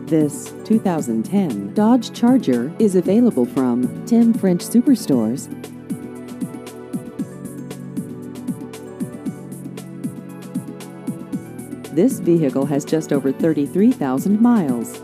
This 2010 Dodge Charger is available from Tim French Superstores. This vehicle has just over 33,000 miles.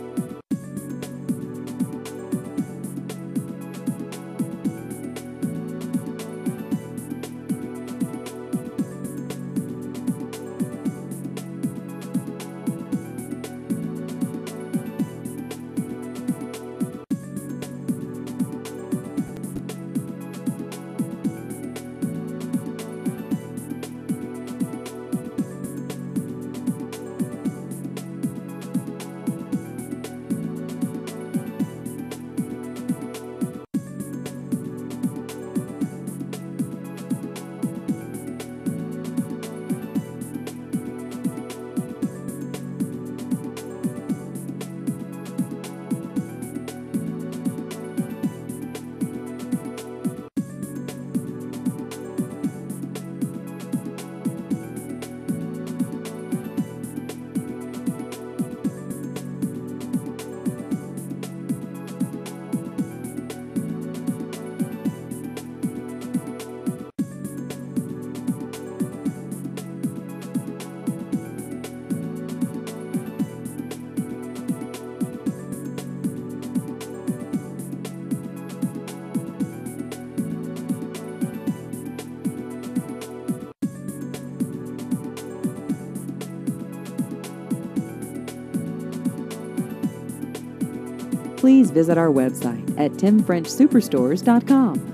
Please visit our website at timfrenchsuperstores.com.